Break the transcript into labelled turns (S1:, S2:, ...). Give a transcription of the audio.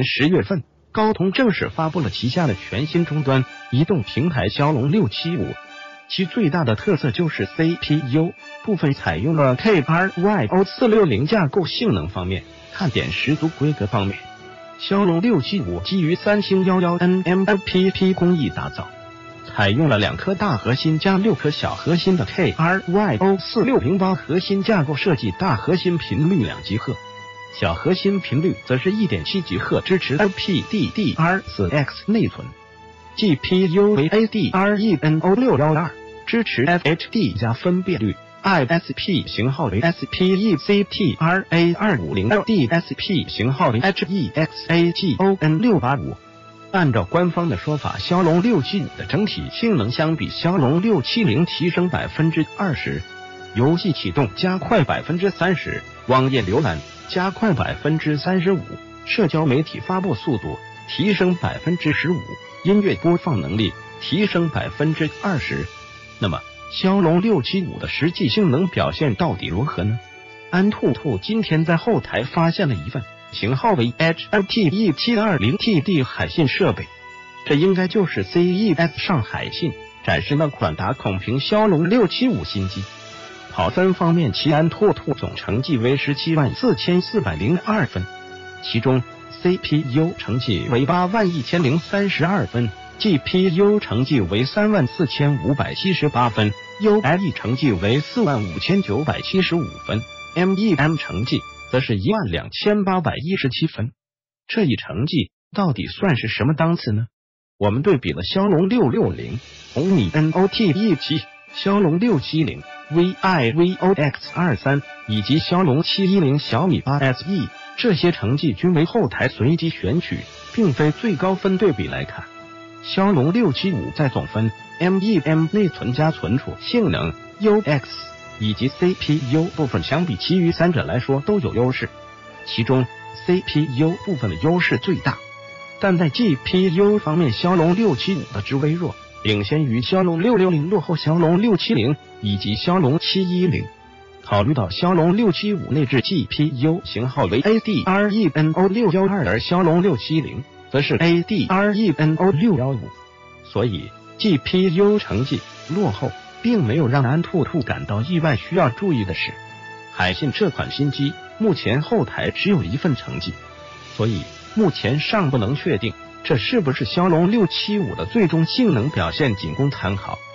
S1: 年10月份，高通正式发布了旗下的全新终端移动平台骁龙675，其最大的特色就是 CPU 部分采用了 Kryo 460架构，性能方面看点十足。规格方面，骁龙675基于三星11NMFPP 工艺打造，采用了2颗大核心加6颗小核心的 Kryo 4608核心架构设计，大核心频率2吉赫，小核心频率则是 1.7 吉赫，支持 LPDDR4X 内存。GPU 为 ADRENO612，支持 FHD 加分辨率。ISP 型号为 SPECTRA250，DSP 型号为 HEXAGON685。按照官方的说法，骁龙675的整体性能相比骁龙670提升 20%， 游戏启动加快 30%， 网页浏览加快 35%， 社交媒体发布速度提升 15%， 音乐播放能力提升 20%。那么骁龙675的实际性能表现到底如何呢？安兔兔今天在后台发现了一份型号为 HLTE720TD 海信设备，这应该就是 CES 上海信展示那款打孔屏骁龙675新机。跑分方面，其安兔兔总成绩为174,402分，其中 CPU 成绩为81032分，GPU 成绩为34578分，ULE 成绩为45975分，MEM 成绩则是12817分。这一成绩到底算是什么档次呢？我们对比了骁龙660、红米 Note-E7、骁龙670、VIVOX23 以及骁龙710、小米8 SE， 这些成绩均为后台随机选取，并非最高分。对比来看，骁龙675在总分、MEM 内存加存储性能、UX 以及 CPU 部分相比其余三者来说都有优势，其中 CPU 部分的优势最大。但在 GPU 方面，骁龙675的值微弱，领先于骁龙660，落后骁龙670以及骁龙710。考虑到骁龙675内置 GPU 型号为 ADRENO612， 而骁龙670则是 ADRENO615， 所以 GPU 成绩落后并没有让安兔兔感到意外。需要注意的是，海信这款新机目前后台只有一份成绩，所以目前尚不能确定这是不是骁龙675的最终性能表现，仅供参考。